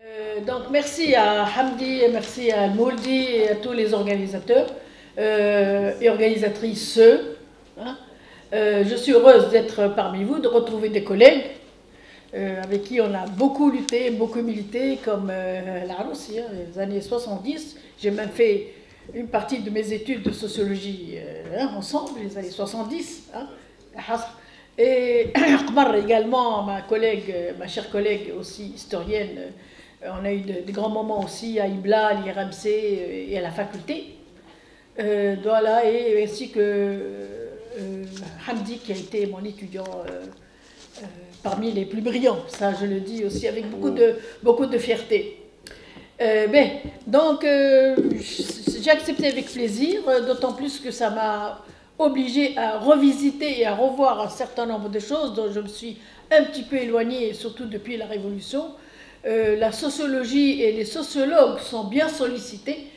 Donc merci à Hamdi, merci à Mouldi et à tous les organisateurs et organisatrices. Hein. Je suis heureuse d'être parmi vous, de retrouver des collègues avec qui on a beaucoup lutté, beaucoup milité, comme l'Arroussi, les années 70. J'ai même fait une partie de mes études de sociologie ensemble, les années 70. Hein. Et Qmar également, ma chère collègue aussi historienne, on a eu de grands moments aussi à Ibla, à l'IRMC et à la faculté. Voilà, et ainsi que Hamdi qui a été mon étudiant parmi les plus brillants. Ça, je le dis aussi avec beaucoup de fierté. Donc, j'ai accepté avec plaisir, d'autant plus que ça m'a obligé à revisiter et à revoir un certain nombre de choses dont je me suis un petit peu éloignée, surtout depuis la Révolution. La sociologie et les sociologues sont bien sollicités.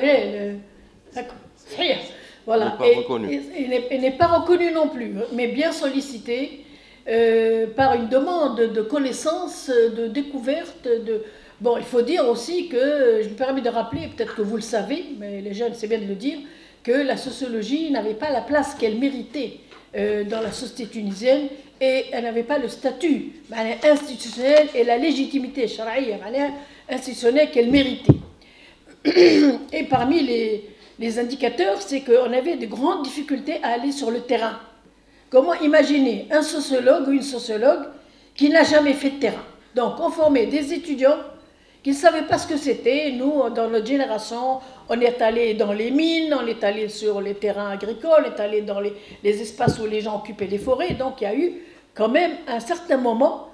Voilà. Et n'est pas reconnu non plus, mais bien sollicité par une demande de connaissances, de découverte. Bon, il faut dire aussi que, je me permets de rappeler, peut-être que vous le savez, mais les jeunes, c'est bien de le dire, que la sociologie n'avait pas la place qu'elle méritait dans la société tunisienne et elle n'avait pas le statut institutionnel et la légitimité institutionnelle qu'elle méritait. Et parmi les indicateurs, c'est qu'on avait de grandes difficultés à aller sur le terrain. Comment imaginer un sociologue ou une sociologue qui n'a jamais fait de terrain? Donc, on formait des étudiants qui ne savaient pas ce que c'était. Nous, dans notre génération, on est allé dans les mines, on est allé sur les terrains agricoles, on est allé dans les espaces où les gens occupaient les forêts. Donc, il y a eu quand même, à un certain moment,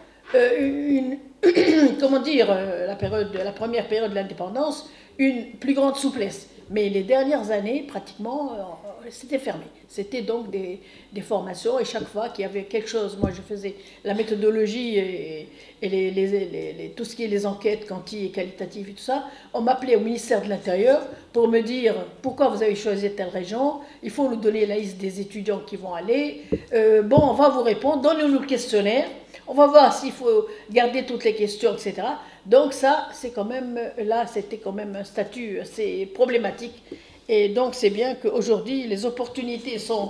comment dire, la première période de l'indépendance, une plus grande souplesse. Mais les dernières années, pratiquement, c'était fermé. C'était donc des formations, et chaque fois qu'il y avait quelque chose, moi je faisais la méthodologie et tout ce qui est les enquêtes quanti et qualitatives et tout ça, on m'appelait au ministère de l'Intérieur pour me dire pourquoi vous avez choisi telle région, il faut nous donner la liste des étudiants qui vont aller, bon, on va vous répondre, donnez-nous le questionnaire, on va voir s'il faut garder toutes les questions, etc. Donc ça, c'est quand même, là, c'était quand même un statut assez problématique. Et donc c'est bien qu'aujourd'hui, les opportunités sont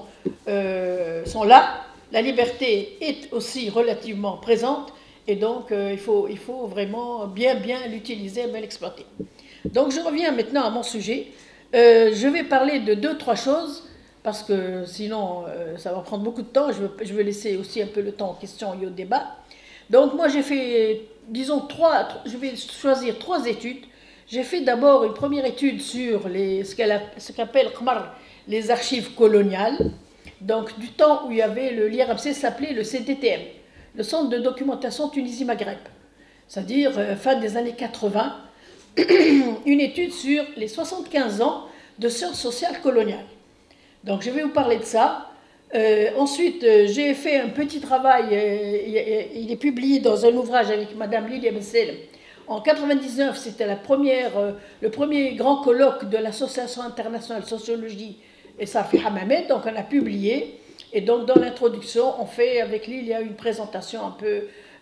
là, la liberté est aussi relativement présente, et donc il faut vraiment bien l'utiliser, bien l'exploiter. Donc je reviens maintenant à mon sujet. Je vais parler de 2-3 choses, parce que sinon ça va prendre beaucoup de temps. Je vais laisser aussi un peu le temps aux questions et au débat. Donc moi j'ai fait, disons, je vais choisir 3 études. J'ai fait d'abord une première étude sur ce qu'appelle Qmar les archives coloniales, donc du temps où il y avait l'IRMC s'appelait le CDTM, le Centre de documentation Tunisie-Maghreb, c'est-à-dire fin des années 80, une étude sur les 75 ans de sciences sociales coloniales. Donc je vais vous parler de ça. Ensuite, j'ai fait un petit travail, il est publié dans un ouvrage avec Madame Lilia Bessel. En 1999, c'était le premier grand colloque de l'Association internationale de sociologie et Safi Hamamed, donc on a publié. Et donc dans l'introduction, on fait avec lui, il y a une présentation un peu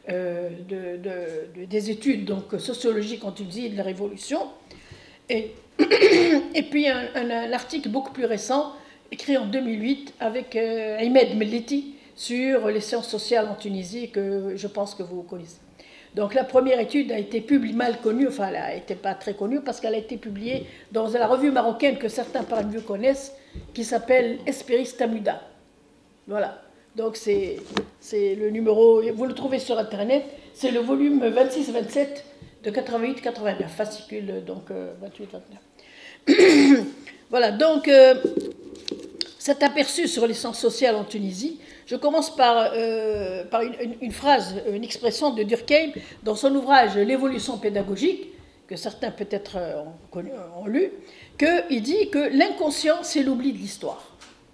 des études donc, sociologiques en Tunisie de la Révolution. Et puis un article beaucoup plus récent, écrit en 2008 avec Ahmed Melliti sur les sciences sociales en Tunisie, que je pense que vous connaissez. Donc la première étude a été mal connue, enfin elle n'était pas très connue parce qu'elle a été publiée dans la revue marocaine que certains parmi vous connaissent, qui s'appelle Espéris Tamuda. Voilà, donc c'est le numéro, vous le trouvez sur internet, c'est le volume 26-27 de 88-89, fascicule donc 28-29. Voilà, donc cet aperçu sur les sciences sociales en Tunisie. Je commence par une phrase, une expression de Durkheim dans son ouvrage L'évolution pédagogique, que certains peut-être ont lu, qu'il dit que l'inconscient, c'est l'oubli de l'histoire.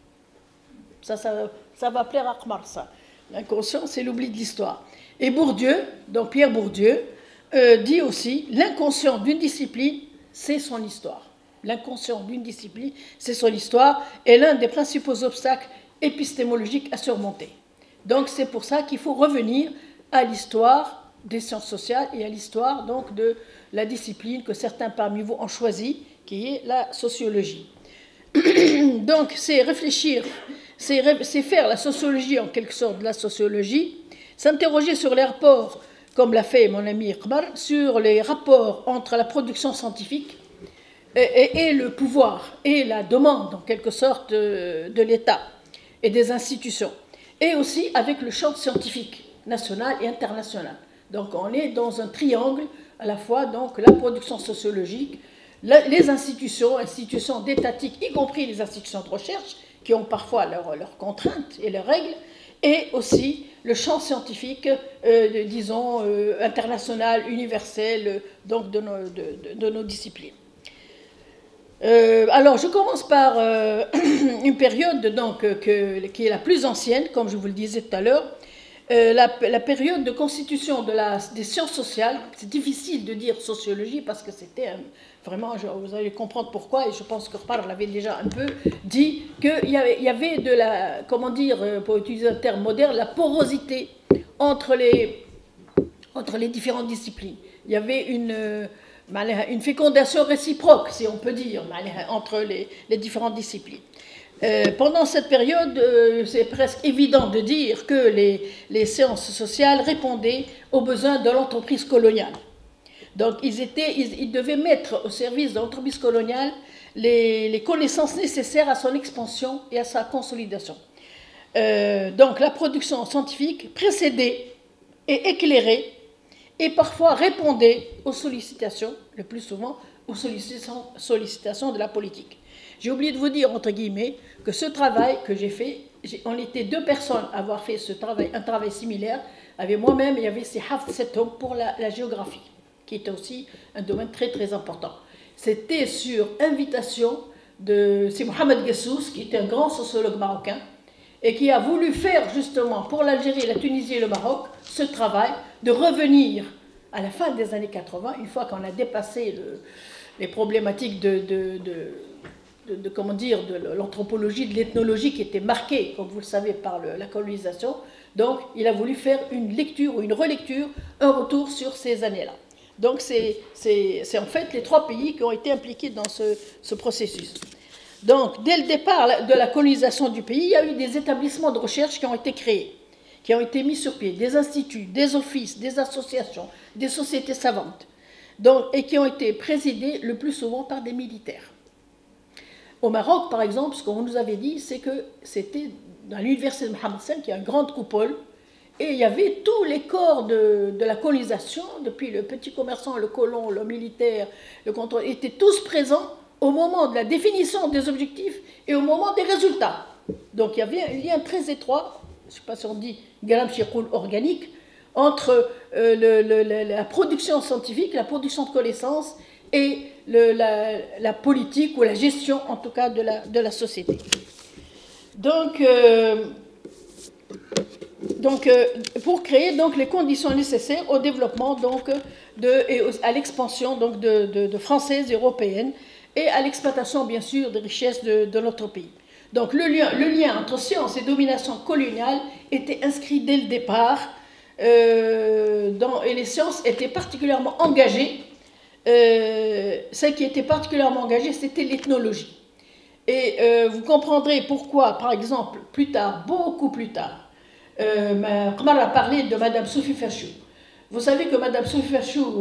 Ça va plaire à Qmar, ça. L'inconscient, c'est l'oubli de l'histoire. Et Bourdieu, donc Pierre Bourdieu, dit aussi l'inconscient d'une discipline, c'est son histoire. L'inconscient d'une discipline, c'est son histoire, est l'un des principaux obstacles épistémologiques à surmonter. Donc c'est pour ça qu'il faut revenir à l'histoire des sciences sociales et à l'histoire donc de la discipline que certains parmi vous ont choisi, qui est la sociologie. Donc c'est réfléchir, c'est faire la sociologie en quelque sorte de la sociologie, s'interroger sur les rapports, comme l'a fait mon ami Iqbal, sur les rapports entre la production scientifique et le pouvoir et la demande en quelque sorte de l'État et des institutions, et aussi avec le champ scientifique national et international. Donc on est dans un triangle à la fois donc la production sociologique, les institutions d'étatiques, y compris les institutions de recherche, qui ont parfois leurs contraintes et leurs règles, et aussi le champ scientifique, disons, international, universel, donc de nos disciplines. Alors, je commence par une période donc, qui est la plus ancienne, comme je vous le disais tout à l'heure, la période de constitution des sciences sociales. C'est difficile de dire sociologie parce que c'était vraiment, vous allez comprendre pourquoi, et je pense que Rpar l'avait déjà un peu dit, qu'il y avait de la, comment dire, pour utiliser un terme moderne, la porosité entre les différentes disciplines. Il y avait une fécondation réciproque, si on peut dire, entre les différentes disciplines. Pendant cette période, c'est presque évident de dire que les sciences sociales répondaient aux besoins de l'entreprise coloniale. Donc, ils devaient mettre au service de l'entreprise coloniale les connaissances nécessaires à son expansion et à sa consolidation. Donc, la production scientifique précédait et éclairait et parfois répondait aux sollicitations, le plus souvent aux sollicitations de la politique. J'ai oublié de vous dire, entre guillemets, que ce travail que j'ai fait, on était 2 personnes à avoir fait un travail similaire, avec moi-même, il y avait Hafs Setoum pour la géographie, qui était aussi un domaine très très important. C'était sur invitation de Mohamed Guessous, qui était un grand sociologue marocain, et qui a voulu faire justement pour l'Algérie, la Tunisie et le Maroc, ce travail de revenir à la fin des années 80, une fois qu'on a dépassé les problématiques comment dire, de l'anthropologie, de l'ethnologie qui était marquée, comme vous le savez, par la colonisation. Donc, il a voulu faire une lecture ou une relecture, un retour sur ces années-là. Donc, c'est en fait les 3 pays qui ont été impliqués dans ce processus. Donc, dès le départ de la colonisation du pays, il y a eu des établissements de recherche qui ont été créés, qui ont été mis sur pied, des instituts, des offices, des associations, des sociétés savantes, donc, et qui ont été présidés le plus souvent par des militaires. Au Maroc, par exemple, ce qu'on nous avait dit, c'est que c'était dans l'université de Mohamed V, qui a une grande coupole, et il y avait tous les corps de la colonisation, depuis le petit commerçant, le colon, le militaire, le contrôle, étaient tous présents au moment de la définition des objectifs et au moment des résultats. Donc il y avait un lien très étroit, je ne sais pas si on dit galam chikoul organique, entre la production scientifique, la production de connaissances et la politique ou la gestion en tout cas de la société. Donc pour créer donc les conditions nécessaires au développement donc et à l'expansion donc de françaises et européennes et à l'exploitation bien sûr des richesses de notre pays. Donc le lien entre science et domination coloniale était inscrit dès le départ et les sciences étaient particulièrement engagées. Celle qui était particulièrement engagée, c'était l'ethnologie. Et vous comprendrez pourquoi, par exemple, plus tard, beaucoup plus tard, Qmar a parlé de Madame Sophie Fachou. Vous savez que Madame Sophie Fachou,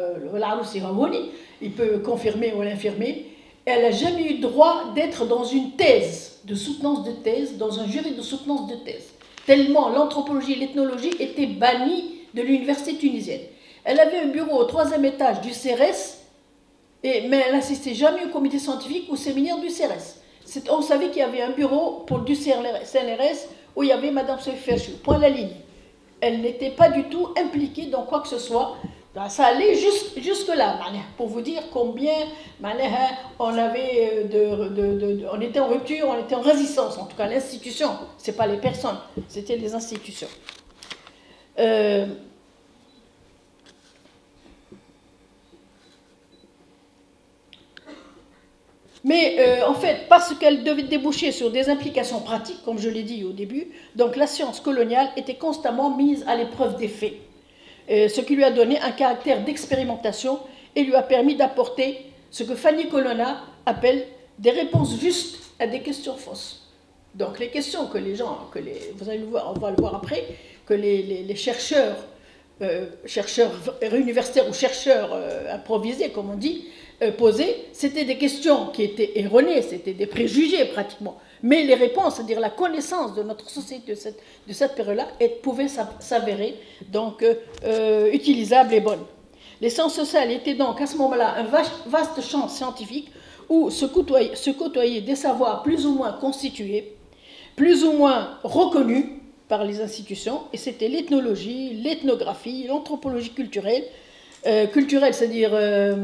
il peut confirmer ou l'infirmer, elle n'a jamais eu droit d'être dans une thèse, de soutenance de thèse, dans un jury de soutenance de thèse. Tellement l'anthropologie et l'ethnologie étaient bannies de l'université tunisienne. Elle avait un bureau au 3e étage du CRS, mais elle n'assistait jamais au comité scientifique ou au séminaire du CRS. On savait qu'il y avait un bureau du CNRS où il y avait Madame Sophie Fachou, point la ligne. Elle n'était pas du tout impliquée dans quoi que ce soit. Ça allait jusque-là, pour vous dire combien on avait on était en rupture, on était en résistance, en tout cas l'institution, ce n'est pas les personnes, c'était les institutions. Mais en fait, parce qu'elle devait déboucher sur des implications pratiques, comme je l'ai dit au début, donc la science coloniale était constamment mise à l'épreuve des faits. ce qui lui a donné un caractère d'expérimentation et lui a permis d'apporter ce que Fanny Colonna appelle des réponses justes à des questions fausses. Donc les questions que les gens, vous allez le voir, on va le voir après, que les chercheurs universitaires ou chercheurs improvisés, comme on dit, posaient, c'était des questions qui étaient erronées, c'était des préjugés pratiquement. Mais les réponses, c'est-à-dire la connaissance de notre société de cette période-là, pouvait s'avérer donc utilisable et bonne. Les sciences sociales étaient donc à ce moment-là un vaste champ scientifique où se côtoyaient des savoirs plus ou moins constitués, plus ou moins reconnus par les institutions, et c'était l'ethnologie, l'ethnographie, l'anthropologie culturelle, c'est-à-dire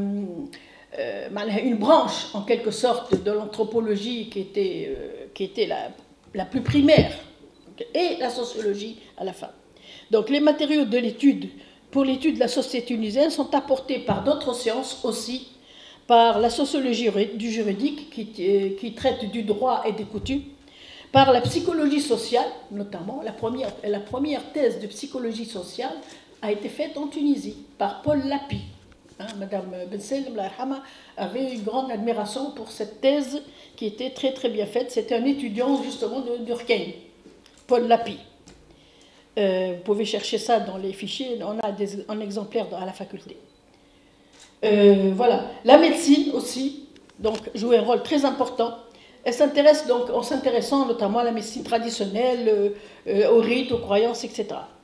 une branche en quelque sorte de l'anthropologie qui était la plus primaire, et la sociologie à la fin. Donc les matériaux de l'étude, pour l'étude de la société tunisienne, sont apportés par d'autres sciences aussi, par la sociologie du juridique qui traite du droit et des coutumes, par la psychologie sociale, notamment la première thèse de psychologie sociale a été faite en Tunisie par Paul Lapie. Madame Ben Salem avait une grande admiration pour cette thèse qui était très très bien faite. C'était un étudiant justement de Durkheim, Paul Lapie. Vous pouvez chercher ça dans les fichiers, on a un exemplaire à la faculté. Voilà. La médecine aussi donc, jouait un rôle très important. Elle s'intéresse donc, en s'intéressant notamment à la médecine traditionnelle, aux rites, aux croyances, etc.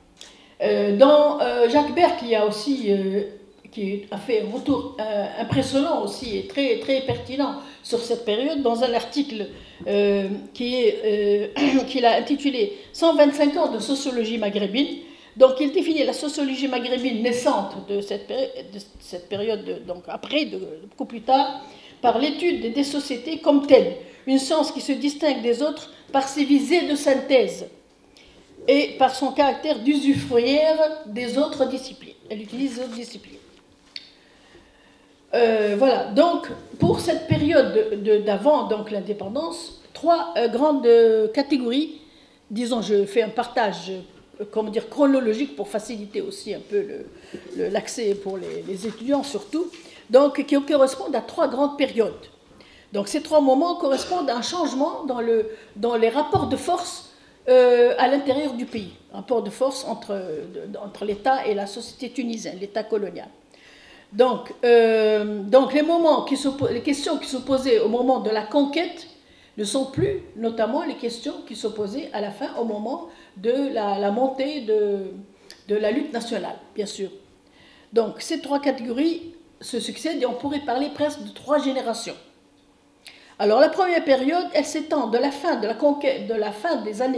Jacques Berck, qui a fait un retour impressionnant aussi et très, très pertinent sur cette période, dans un article qu'il a intitulé « 125 ans de sociologie maghrébine ». Donc il définit la sociologie maghrébine naissante de cette période, donc après, beaucoup plus tard, par l'étude des sociétés comme telle, une science qui se distingue des autres par ses visées de synthèse et par son caractère d'usufruire des autres disciplines. Elle utilise les autres disciplines. Voilà, donc pour cette période d'avant l'indépendance, trois grandes catégories, disons, je fais un partage chronologique pour faciliter aussi un peu l'accès pour les étudiants surtout, donc qui correspondent à trois grandes périodes. Donc ces trois moments correspondent à un changement dans les rapports de force à l'intérieur du pays, rapport de force entre l'État et la société tunisienne, l'État colonial. Donc les questions qui se posaient au moment de la conquête ne sont plus notamment les questions qui se posaient à la fin au moment de la montée de la lutte nationale, bien sûr. Donc ces trois catégories se succèdent et on pourrait parler presque de trois générations. Alors la première période, elle s'étend de la fin de la conquête, de la fin des années,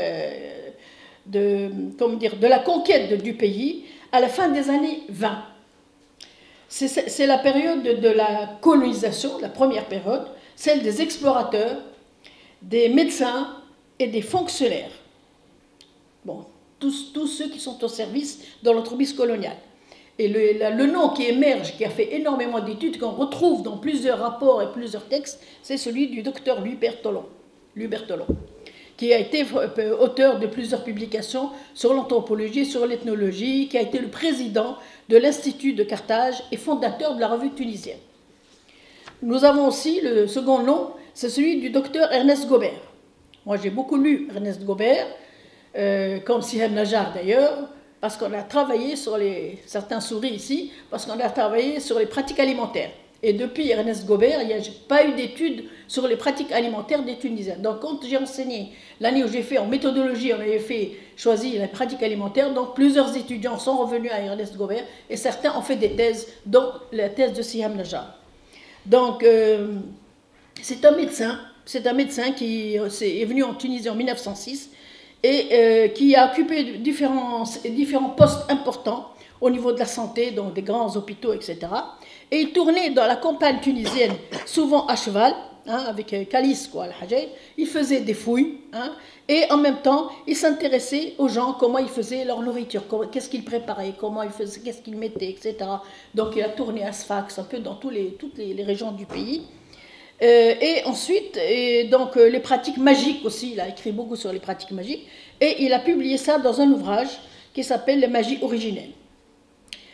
de la conquête du pays à la fin des années 20. C'est la période de la colonisation, la première période, celle des explorateurs, des médecins et des fonctionnaires. Bon, tous ceux qui sont au service de l'entreprise coloniale. Et le nom qui émerge, qui a fait énormément d'études, qu'on retrouve dans plusieurs rapports et plusieurs textes, c'est celui du docteur Louis Berthelon, qui a été auteur de plusieurs publications sur l'anthropologie, sur l'ethnologie, qui a été le président de l'Institut de Carthage et fondateur de la revue tunisienne. Nous avons aussi le second nom, c'est celui du docteur Ernest Gobert. Moi, j'ai beaucoup lu Ernest Gobert, comme Sihem Najjar d'ailleurs, parce qu'on a travaillé sur certains sourient ici, parce qu'on a travaillé sur les pratiques alimentaires. Et depuis Ernest Gobert, il n'y a pas eu d'études sur les pratiques alimentaires des Tunisiens. Donc quand j'ai enseigné, l'année où j'ai fait en méthodologie, on avait choisi les pratiques alimentaires, donc plusieurs étudiants sont revenus à Ernest Gobert, et certains ont fait des thèses, dont la thèse de Sihem Najjar. Donc c'est un médecin qui est venu en Tunisie en 1906, et qui a occupé différents postes importants au niveau de la santé, donc des grands hôpitaux, etc. Et il tournait dans la campagne tunisienne, souvent à cheval, avec Calice, Al-Hajj. Il faisait des fouilles, et en même temps, il s'intéressait aux gens, comment ils faisaient leur nourriture, qu'est-ce qu'ils préparaient, qu'est-ce qu'ils mettaient, etc. Donc il a tourné à Sfax, un peu dans toutes les régions du pays. Et ensuite, les pratiques magiques aussi, il a écrit beaucoup sur les pratiques magiques, et il a publié ça dans un ouvrage qui s'appelle « Les magies originelles ».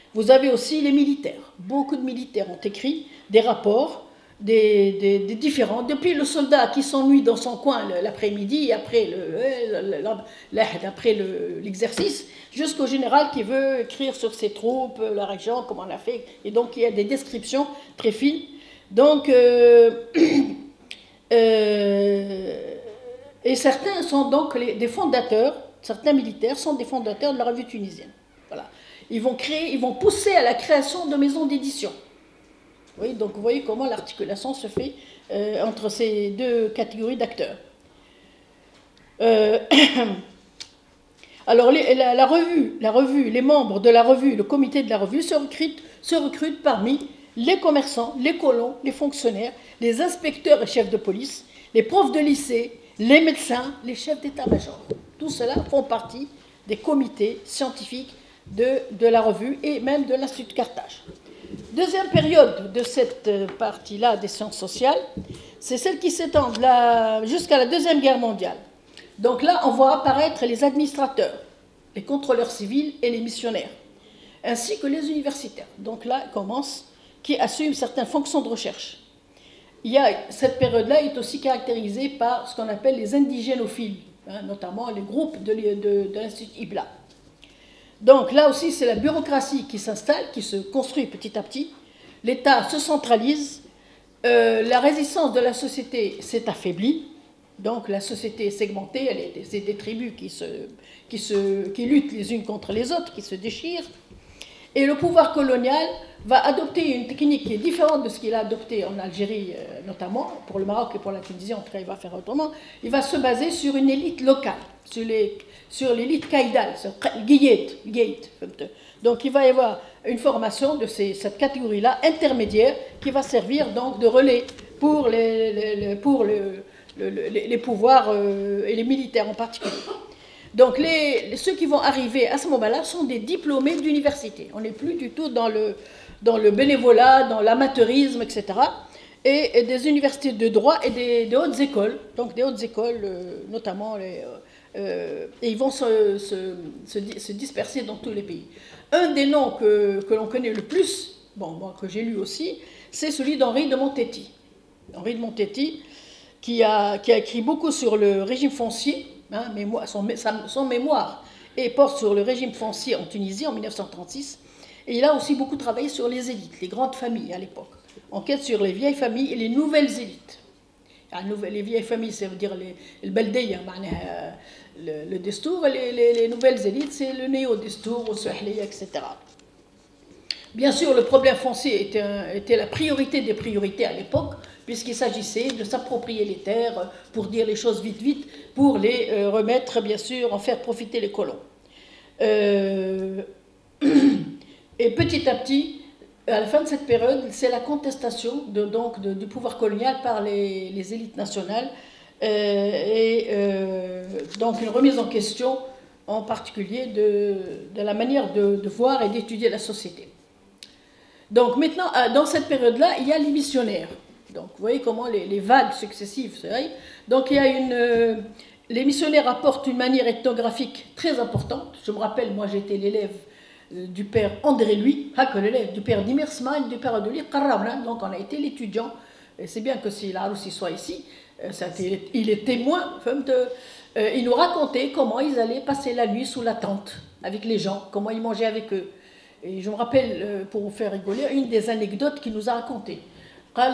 Vous avez aussi les militaires. Beaucoup de militaires ont écrit des rapports, des différents, depuis le soldat qui s'ennuie dans son coin l'après-midi, après l'exercice, jusqu'au général qui veut écrire sur ses troupes, la région, comment on a fait. Et donc il y a des descriptions très fines. Donc, et certains sont donc des fondateurs, certains militaires sont des fondateurs de la revue tunisienne. Voilà. Ils vont pousser à la création de maisons d'édition. Oui, donc vous voyez comment l'articulation se fait entre ces deux catégories d'acteurs. Alors la revue, les membres de la revue, le comité de la revue se recrutent parmi les commerçants, les colons, les fonctionnaires, les inspecteurs et chefs de police, les profs de lycée, les médecins, les chefs d'état-major. Tout cela font partie des comités scientifiques de la revue et même de l'Institut Carthage. Deuxième période de cette partie-là des sciences sociales, c'est celle qui s'étend jusqu'à la Deuxième Guerre mondiale. Donc là, on voit apparaître les administrateurs, les contrôleurs civils et les missionnaires, ainsi que les universitaires. Donc là, qui assument certaines fonctions de recherche. Cette période-là est aussi caractérisée par ce qu'on appelle les indigénophiles, notamment les groupes de l'Institut Ibla. Donc là aussi, c'est la bureaucratie qui s'installe, qui se construit petit à petit. L'État se centralise, la résistance de la société s'est affaiblie. Donc la société est segmentée, c'est des tribus qui luttent les unes contre les autres, qui se déchirent. Et le pouvoir colonial va adopter une technique qui est différente de ce qu'il a adopté en Algérie, notamment, pour le Maroc et pour la Tunisie, en tout cas il va faire autrement. Il va se baser sur une élite locale, sur l'élite caïdale, sur Guyate. Donc il va y avoir une formation de cette catégorie-là, intermédiaire, qui va servir donc de relais pour les pouvoirs et les militaires en particulier. Donc ceux qui vont arriver à ce moment-là sont des diplômés d'université. On n'est plus du tout dans le bénévolat, dans l'amateurisme, etc. Et des universités de droit et des hautes écoles, donc des hautes écoles notamment, et ils vont se disperser dans tous les pays. Un des noms que l'on connaît le plus, que j'ai lu aussi, c'est celui d'Henri de Montetti. Henri de Montetti, qui a écrit beaucoup sur le régime foncier, son mémoire, et porte sur le régime foncier en Tunisie en 1936. Et il a aussi beaucoup travaillé sur les élites, les grandes familles à l'époque. Enquête sur les vieilles familles et les nouvelles élites. Les vieilles familles, ça veut dire le Baldeya, le Destour, et les nouvelles élites, c'est le Néo-Destour, le Souhliya, etc. Bien sûr, le problème foncier était la priorité des priorités à l'époque, puisqu'il s'agissait de s'approprier les terres, pour dire les choses vite, pour les remettre, bien sûr, en faire profiter les colons. Et petit à petit, à la fin de cette période, c'est la contestation du pouvoir colonial par les élites nationales, donc une remise en question, en particulier de la manière de voir et d'étudier la société. Donc maintenant, dans cette période-là, il y a les missionnaires. Donc vous voyez comment les vagues successives se règlent. Donc les missionnaires apportent une manière ethnographique très importante. Je me rappelle, moi j'étais l'élève du père André Louis, l'élève du père Dimir Smail, du père Adouli Qarramla. Donc on a été l'étudiant. Et c'est bien que si Laroussi soit ici, il est témoin. Il nous racontait comment ils allaient passer la nuit sous la tente avec les gens, comment ils mangeaient avec eux. Et je me rappelle, pour vous faire rigoler, une des anecdotes qu'il nous a racontées. À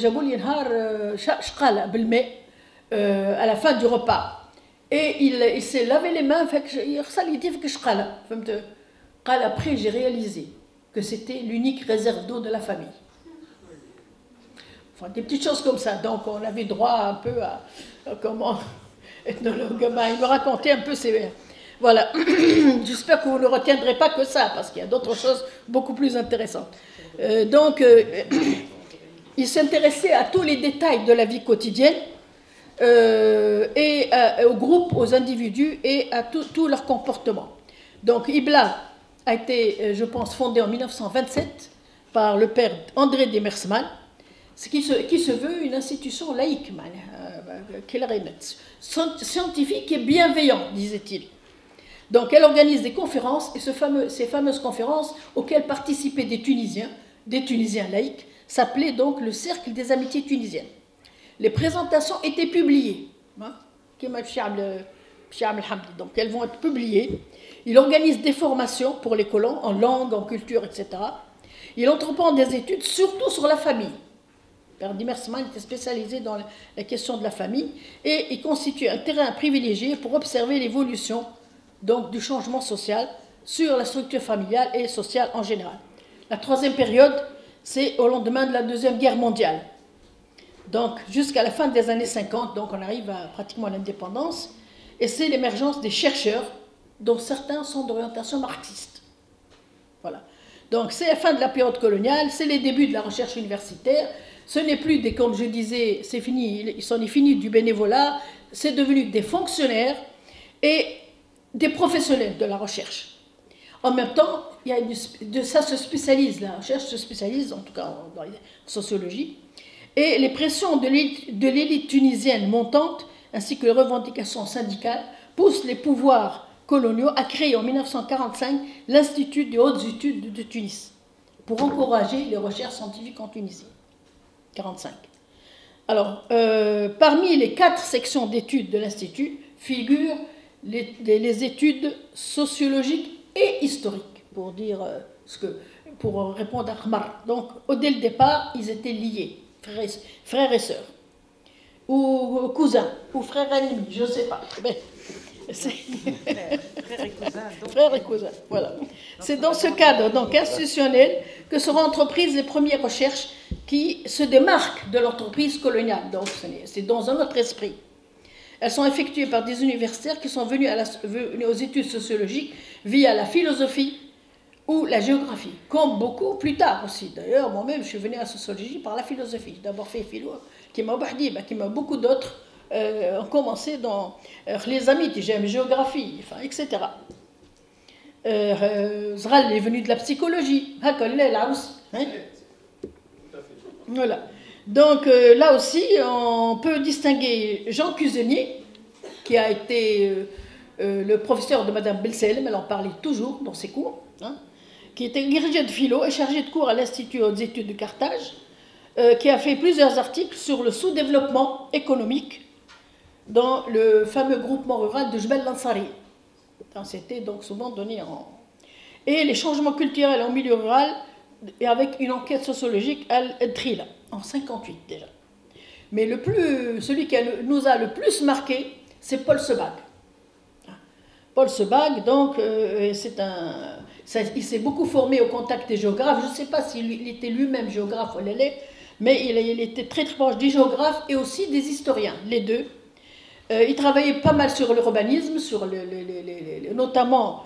la fin du repas. Et il s'est lavé les mains, après j'ai réalisé que c'était l'unique réserve d'eau de la famille. Enfin, des petites choses comme ça. Donc on avait droit un peu à comment ethnologue, il me racontait un peu ses... Voilà, j'espère que vous ne retiendrez pas que ça, parce qu'il y a d'autres choses beaucoup plus intéressantes. Il s'intéressait à tous les détails de la vie quotidienne, et aux groupes, aux individus et à tout leur comportement. Donc Ibla a été, je pense, fondé en 1927 par le père André Demersman, qui se veut une institution laïque, scientifique et bienveillant, disait-il. Donc elle organise des conférences, et ces fameuses conférences auxquelles participaient des Tunisiens laïcs, s'appelaient donc le Cercle des Amitiés tunisiennes. Les présentations étaient publiées, hein, donc elles vont être publiées. Il organise des formations pour les colons en langue, en culture, etc. Il entreprend des études surtout sur la famille. Père Dimersman était spécialisé dans la question de la famille et il constitue un terrain privilégié pour observer l'évolution donc du changement social sur la structure familiale et sociale en général. La troisième période, c'est au lendemain de la Deuxième Guerre mondiale. Donc jusqu'à la fin des années 50, donc on arrive à pratiquement l'indépendance, et c'est l'émergence des chercheurs, dont certains sont d'orientation marxiste. Voilà. Donc c'est la fin de la période coloniale, c'est les débuts de la recherche universitaire. Ce n'est plus des, comme je disais, c'est fini, il s'en est fini du bénévolat, c'est devenu des fonctionnaires et des professionnels de la recherche. En même temps, ça se spécialise, la recherche se spécialise, en tout cas dans la sociologie, et les pressions de l'élite tunisienne montante, ainsi que les revendications syndicales, poussent les pouvoirs coloniaux à créer en 1945 l'Institut des hautes études de Tunis, pour encourager les recherches scientifiques en Tunisie. 45. Alors, parmi les 4 sections d'études de l'Institut figurent les études sociologiques et historiques, pour dire pour répondre à Khmar. Donc, dès le départ, ils étaient liés, frères et sœurs, ou cousins, ou frères ennemis, je ne sais pas. Mais frères et cousins, voilà. C'est dans ce cadre donc institutionnel que seront entreprises les premières recherches qui se démarquent de l'entreprise coloniale. Donc c'est dans un autre esprit. Elles sont effectuées par des universitaires qui sont venus aux études sociologiques via la philosophie ou la géographie, comme beaucoup plus tard aussi. D'ailleurs, moi-même, je suis venu à la sociologie par la philosophie. J'ai d'abord fait philo, qui m'a beaucoup d'autres ont commencé dans les amis, j'aime géographie, enfin, etc. Zral est venu de la psychologie. Hein? Voilà. Donc là aussi, on peut distinguer Jean Cusenier, qui a été le professeur de Madame Belselem, elle en parlait toujours dans ses cours, hein, qui était agrégé de philo et chargé de cours à l'Institut hautes études de Carthage, qui a fait plusieurs articles sur le sous-développement économique dans le fameux groupement rural de Jbel Lansari. C'était donc souvent donné en... Et les changements culturels en milieu rural, et avec une enquête sociologique à Trila, en 1958 déjà. Mais celui qui nous a le plus marqué, c'est Paul Sebag. Paul Sebag, donc, il s'est beaucoup formé au contact des géographes. Je ne sais pas s'il était lui-même géographe ou l'élève, mais il était très très proche des géographes et aussi des historiens, les deux. Il travaillait pas mal sur l'urbanisme, notamment,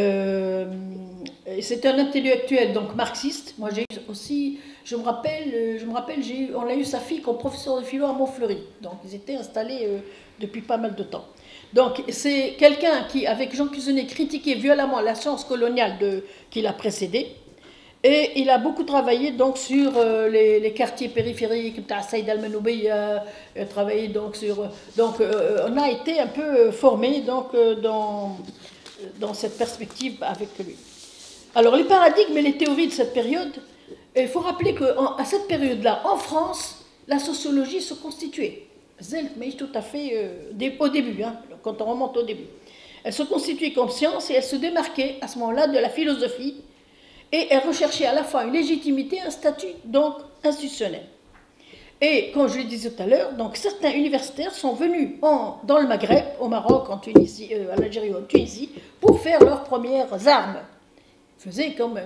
c'était un intellectuel donc marxiste. Moi j'ai eu aussi, je me rappelle, on a eu sa fille comme professeur de philo à Montfleury. Donc ils étaient installés depuis pas mal de temps. Donc c'est quelqu'un qui, avec Jean Cusenier, critiquait violemment la science coloniale qui l'a précédé. Et il a beaucoup travaillé donc sur les quartiers périphériques, Saïd al-Manoubi a travaillé donc sur... Donc on a été un peu formé donc, dans cette perspective avec lui. Alors les paradigmes et les théories de cette période, il faut rappeler qu'à cette période-là, en France, la sociologie se constituait. Mais tout à fait au début, hein, quand on remonte au début. Elle se constituait comme science et elle se démarquait à ce moment-là de la philosophie. Et elle recherchait à la fois une légitimité, un statut donc institutionnel. Et comme je le disais tout à l'heure, donc certains universitaires sont venus dans le Maghreb, au Maroc, en Tunisie, en Algérie ou en Tunisie, pour faire leurs premières armes. Ils faisaient comme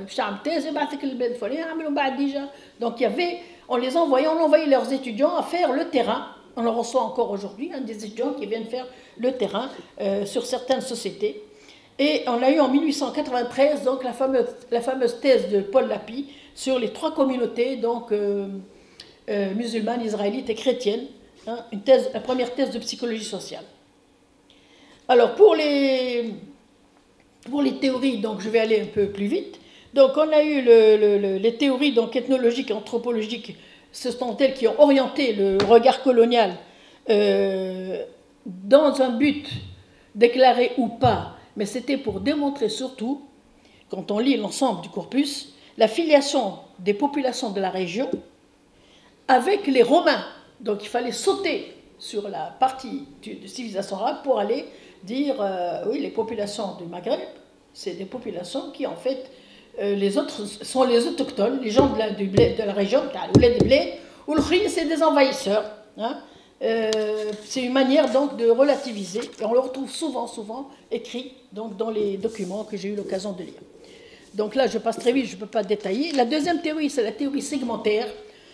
donc on envoyait leurs étudiants à faire le terrain. On en reçoit encore aujourd'hui, hein, des étudiants qui viennent faire le terrain sur certaines sociétés. Et on a eu en 1893 donc, la fameuse thèse de Paul Lapie sur les 3 communautés donc, musulmanes, israélites et chrétiennes, hein, la première thèse de psychologie sociale. Alors pour les théories, donc je vais aller un peu plus vite. Donc on a eu les théories donc, ethnologiques et anthropologiques, ce sont elles qui ont orienté le regard colonial dans un but déclaré ou pas mais c'était pour démontrer surtout, quand on lit l'ensemble du corpus, la filiation des populations de la région avec les Romains. Donc il fallait sauter sur la partie de civilisation arabe pour aller dire, oui, les populations du Maghreb, c'est des populations qui, en fait, les autres sont les autochtones, les gens de la région, ou le Khin, c'est des envahisseurs. Hein. C'est une manière donc de relativiser, et on le retrouve souvent écrit donc, dans les documents que j'ai eu l'occasion de lire. Donc là, je passe très vite, je ne peux pas détailler. La deuxième théorie, c'est la théorie segmentaire.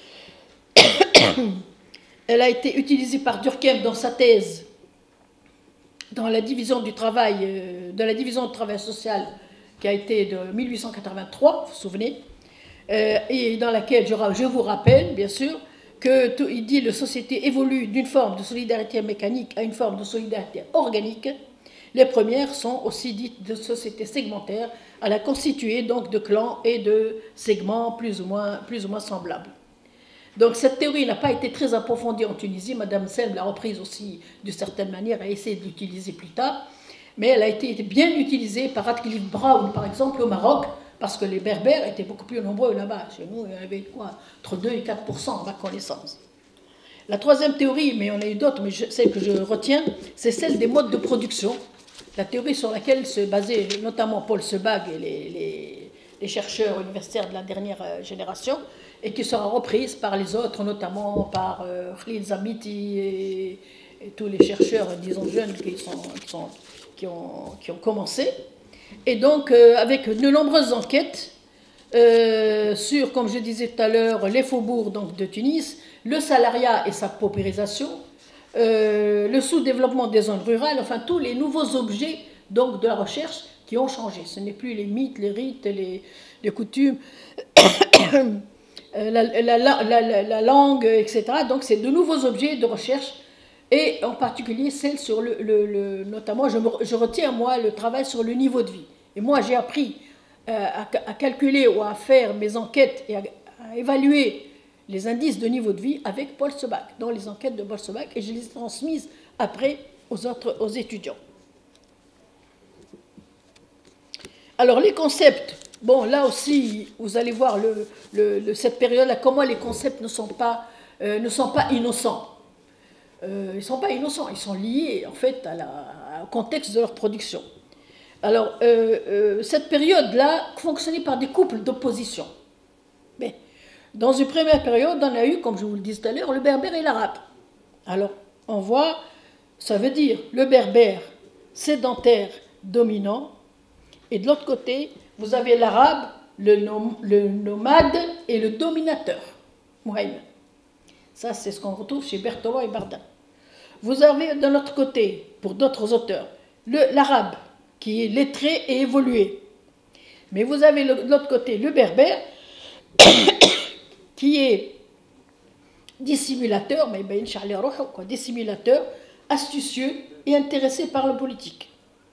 Elle a été utilisée par Durkheim dans sa thèse dans la division du travail, de la division du travail social qui a été de 1883, vous vous souvenez, et dans laquelle je vous rappelle, bien sûr, qu'il dit que la société évolue d'une forme de solidarité mécanique à une forme de solidarité organique. Les premières sont aussi dites de sociétés segmentaires, à la constituée donc de clans et de segments plus ou moins semblables. Donc cette théorie n'a pas été très approfondie en Tunisie. Madame Selm l'a reprise aussi d'une certaine manière, a essayé de l'utiliser plus tard, mais elle a été bien utilisée par Radcliffe Brown, par exemple, au Maroc, parce que les Berbères étaient beaucoup plus nombreux là-bas. Chez nous, il y avait quoi, entre 2 et 4% à ma connaissance. La troisième théorie, mais on a eu d'autres, mais celle que je retiens, c'est celle des modes de production, la théorie sur laquelle se basait notamment Paul Sebag et les chercheurs universitaires de la dernière génération, et qui sera reprise par les autres, notamment par Khalil Zamiti et tous les chercheurs, disons, jeunes qui ont commencé. Et donc, avec de nombreuses enquêtes sur, comme je disais tout à l'heure, les faubourgs donc, de Tunis, le salariat et sa paupérisation, le sous-développement des zones rurales, enfin tous les nouveaux objets donc, de la recherche qui ont changé. Ce n'est plus les mythes, les rites, les coutumes, la langue, etc. Donc c'est de nouveaux objets de recherche, et en particulier celle sur notamment, je retiens moi le travail sur le niveau de vie. Et moi j'ai appris à calculer ou à faire mes enquêtes et à évaluer les indices de niveau de vie avec Paul Sebag, dans les enquêtes de Paul Sebag, et je les ai transmises après aux étudiants. Alors les concepts, bon là aussi vous allez voir cette période-là, comment les concepts ne sont pas innocents. Ils ne sont pas innocents, ils sont liés en fait au contexte de leur production. Alors cette période-là fonctionnait par des couples d'opposition. Mais dans une première période, on a eu, comme je vous le disais tout à l'heure, le berbère et l'arabe. Alors on voit, ça veut dire le berbère sédentaire dominant, et de l'autre côté, vous avez l'arabe, le nomade et le dominateur, Mouhaïm. Ça, c'est ce qu'on retrouve chez Berthelot et Bardin. Vous avez de l'autre côté, pour d'autres auteurs, l'arabe, qui est lettré et évolué. Mais vous avez de l'autre côté le berbère, qui est dissimulateur, mais dissimulateur, astucieux et intéressé par la politique.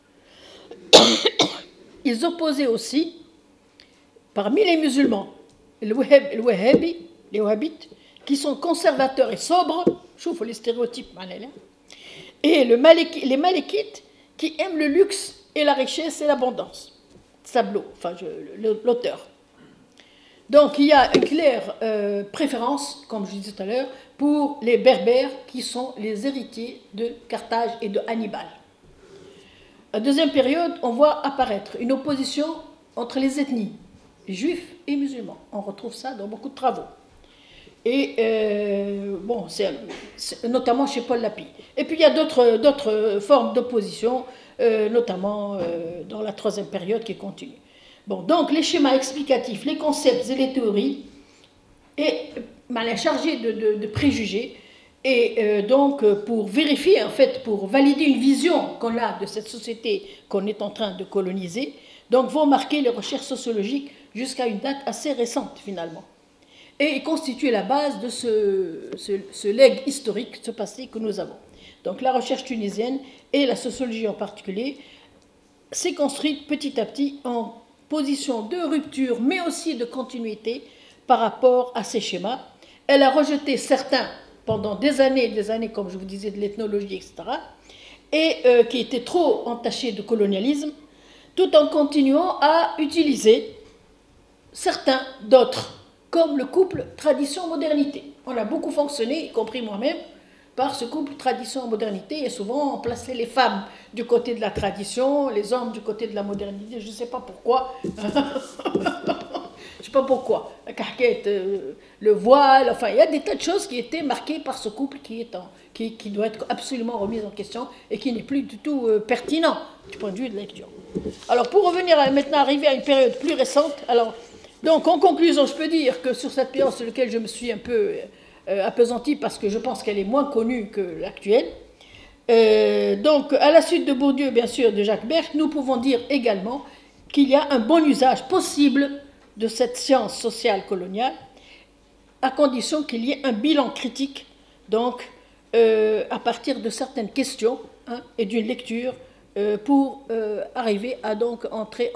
Ils opposaient aussi, parmi les musulmans, les wahhabites, qui sont conservateurs et sobres, je trouve les stéréotypes, et les malékites, qui aiment le luxe et la richesse et l'abondance. Sablot, enfin l'auteur. Donc il y a une claire préférence, comme je disais tout à l'heure, pour les berbères qui sont les héritiers de Carthage et de Hannibal. À la deuxième période, on voit apparaître une opposition entre les ethnies, juifs et musulmans. On retrouve ça dans beaucoup de travaux. Et bon, c'est notamment chez Paul Lapie. Et puis il y a d'autres formes d'opposition, notamment dans la troisième période qui continue. Bon, donc les schémas explicatifs, les concepts et les théories, et chargés de préjugés, et donc pour vérifier, en fait, pour valider une vision qu'on a de cette société qu'on est en train de coloniser, donc vont marquer les recherches sociologiques jusqu'à une date assez récente finalement. Et constituer la base de ce legs historique, ce passé que nous avons. Donc la recherche tunisienne et la sociologie en particulier s'est construite petit à petit en position de rupture, mais aussi de continuité par rapport à ces schémas. Elle a rejeté certains pendant des années, comme je vous disais, de l'ethnologie, etc. et qui était trop entaché de colonialisme, tout en continuant à utiliser certains d'autres, comme le couple tradition-modernité. On a beaucoup fonctionné, y compris moi-même, par ce couple tradition-modernité, et souvent on plaçait les femmes du côté de la tradition, les hommes du côté de la modernité, je ne sais pas pourquoi. Je ne sais pas pourquoi. La carquette, le voile, enfin, il y a des tas de choses qui étaient marquées par ce couple qui doit être absolument remis en question et qui n'est plus du tout pertinent du point de vue de la lecture. Alors, pour revenir maintenant, arriver à une période plus récente, alors, donc en conclusion, je peux dire que sur cette période sur laquelle je me suis un peu appesantie parce que je pense qu'elle est moins connue que l'actuelle, donc à la suite de Bourdieu, bien sûr, de Jacques Beck, nous pouvons dire également qu'il y a un bon usage possible de cette science sociale coloniale, à condition qu'il y ait un bilan critique, donc à partir de certaines questions et d'une lecture pour arriver à donc entrer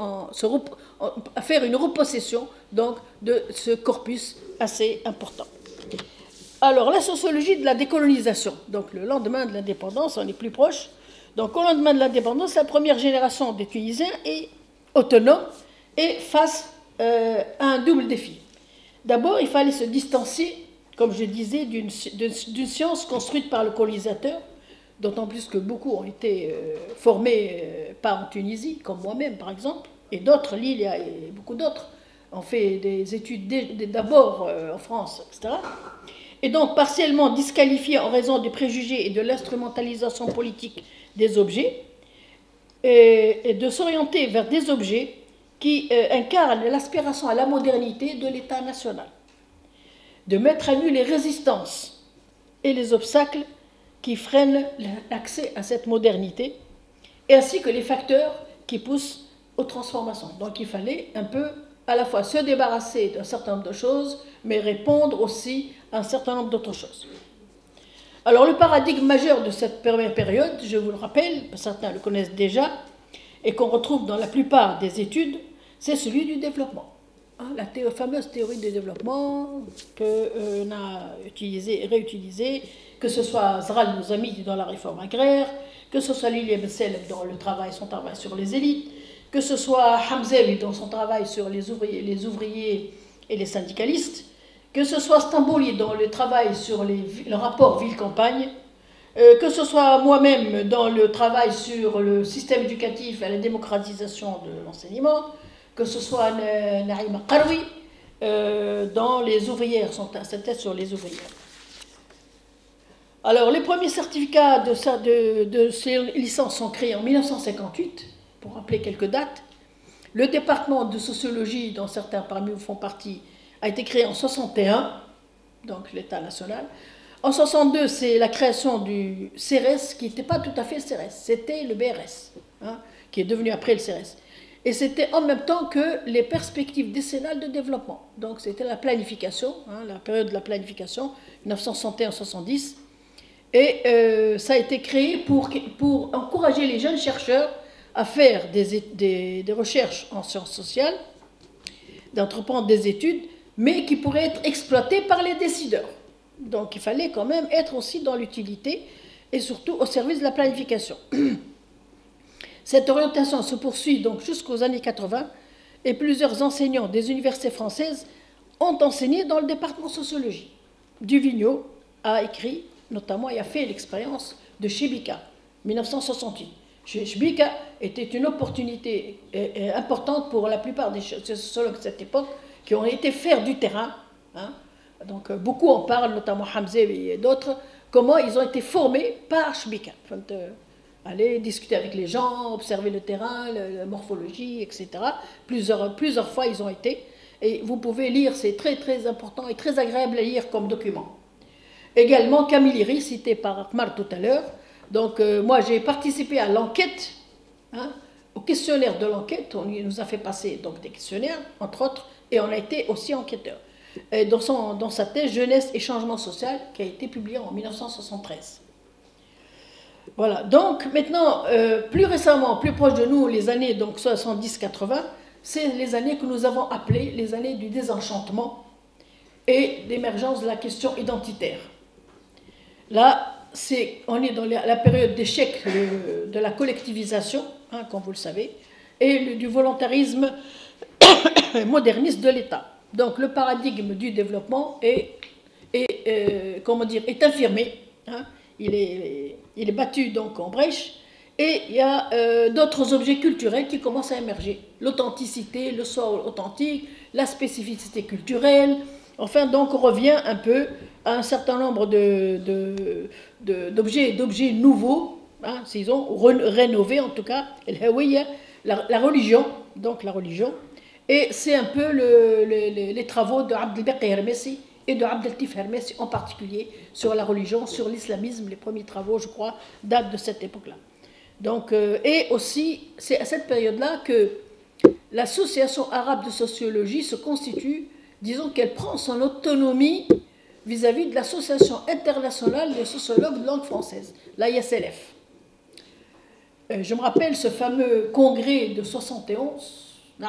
à faire une repossession donc de ce corpus assez important. Alors la sociologie de la décolonisation, donc le lendemain de l'indépendance, on est plus proche. Donc au lendemain de l'indépendance, la première génération des Tunisiens est autonome et face à un double défi. D'abord, il fallait se distancer, comme je disais, d'une science construite par le colonisateur, d'autant plus que beaucoup ont été formés pas en Tunisie, comme moi-même par exemple, et d'autres, Lille et beaucoup d'autres, ont fait des études d'abord en France, etc. Et donc partiellement disqualifiés en raison des préjugés et de l'instrumentalisation politique des objets, et de s'orienter vers des objets qui incarnent l'aspiration à la modernité de l'État national, de mettre à nu les résistances et les obstacles qui freinent l'accès à cette modernité, et ainsi que les facteurs qui poussent aux transformations. Donc il fallait un peu à la fois se débarrasser d'un certain nombre de choses, mais répondre aussi à un certain nombre d'autres choses. Alors le paradigme majeur de cette première période, je vous le rappelle, certains le connaissent déjà, et qu'on retrouve dans la plupart des études, c'est celui du développement. La fameuse théorie du développement qu'on a réutilisée, que ce soit Zral Mouzamid dans la réforme agraire, que ce soit Lili Ben Selem dans son travail sur les élites, que ce soit Hamzaoui dans son travail sur les ouvriers et les syndicalistes, que ce soit Stambouli dans le travail sur le rapport ville-campagne, que ce soit moi-même dans le travail sur le système éducatif et la démocratisation de l'enseignement, que ce soit Naïma Karoui dans les ouvrières, sa thèse sur les ouvrières. Alors, les premiers certificats de ces licences sont créés en 1958, pour rappeler quelques dates. Le département de sociologie, dont certains parmi vous font partie, a été créé en 61, donc l'État national. En 62, c'est la création du CRS, qui n'était pas tout à fait le CRS, c'était le BRS, qui est devenu après le CRS. Et c'était en même temps que les perspectives décennales de développement. Donc c'était la planification, la période de la planification, 1961-70. Et ça a été créé pour encourager les jeunes chercheurs à faire des recherches en sciences sociales, d'entreprendre des études, mais qui pourraient être exploitées par les décideurs. Donc il fallait quand même être aussi dans l'utilité et surtout au service de la planification. Cette orientation se poursuit donc jusqu'aux années 80 et plusieurs enseignants des universités françaises ont enseigné dans le département sociologie. Duvigneau a écrit notamment et a fait l'expérience de Chebika, 1968. Chebika était une opportunité importante pour la plupart des sociologues de cette époque qui ont été faire du terrain. Donc beaucoup en parlent, notamment Hamzaoui et d'autres, comment ils ont été formés par Chebika. Aller discuter avec les gens, observer le terrain, la morphologie, etc. Plusieurs fois ils ont été. Et vous pouvez lire, c'est très très important et très agréable à lire comme document. Également Camille Iri, cité par Akmar tout à l'heure. Donc moi j'ai participé à l'enquête, au questionnaire de l'enquête. On nous a fait passer donc, des questionnaires, entre autres, et on a été aussi enquêteur. Et dans sa thèse Jeunesse et changement social, qui a été publiée en 1973. Voilà, donc maintenant, plus récemment, plus proche de nous, les années 70-80, c'est les années que nous avons appelées les années du désenchantement et d'émergence de la question identitaire. Là, on est dans la période d'échec de la collectivisation, hein, comme vous le savez, et du volontarisme moderniste de l'État. Donc le paradigme du développement comment dire, est infirmé, hein, il est battu donc en brèche, et il y a d'autres objets culturels qui commencent à émerger. L'authenticité, le sol authentique, la spécificité culturelle, enfin donc on revient un peu à un certain nombre d'objets nouveaux, hein, disons, rénovés en tout cas, la religion, donc la religion, et c'est un peu les travaux de Abdelbaki Hermessi et de Abdeltif Hermessi en particulier sur la religion, sur l'islamisme. Les premiers travaux, je crois, datent de cette époque-là. Donc, et aussi, c'est à cette période-là que l'Association arabe de sociologie se constitue, disons qu'elle prend son autonomie vis-à-vis de l'Association internationale des sociologues de langue française, l'AISLF. Je me rappelle ce fameux congrès de 71,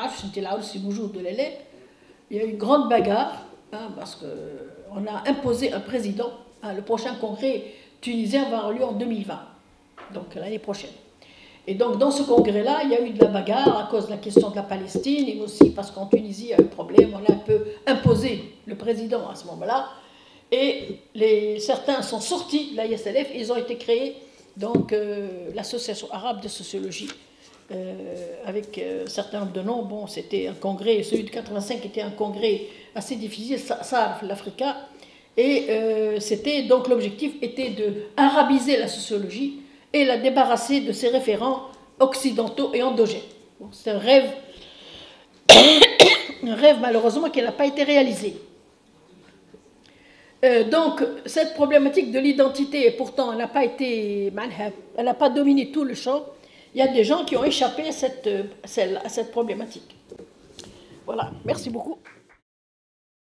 il y a eu une grande bagarre, hein, parce qu'on a imposé un président. Hein, le prochain congrès tunisien va avoir lieu en 2020, donc l'année prochaine. Et donc dans ce congrès-là, il y a eu de la bagarre à cause de la question de la Palestine, et aussi parce qu'en Tunisie, il y a eu un problème, on a un peu imposé le président à ce moment-là, et certains sont sortis de l'AISLF, ils ont été créés, donc l'Association arabe de sociologie, avec un certain nombre de noms. Bon, c'était un congrès, celui de 85 était un congrès assez difficile, Sarf l'Africa, et c'était donc l'objectif était de arabiser la sociologie et la débarrasser de ses référents occidentaux et endogènes. Bon, c'est un rêve malheureusement qui n'a pas été réalisé. Donc cette problématique de l'identité, et pourtant elle n'a pas dominé tout le champ. Il y a des gens qui ont échappé à cette problématique. Voilà, merci beaucoup.